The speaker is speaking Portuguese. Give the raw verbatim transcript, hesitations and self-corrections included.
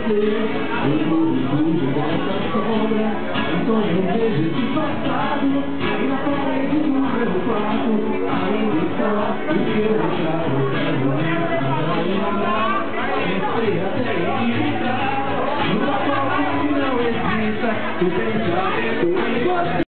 você. Eu vou tudo dessa sobra, então eu vejo te passar.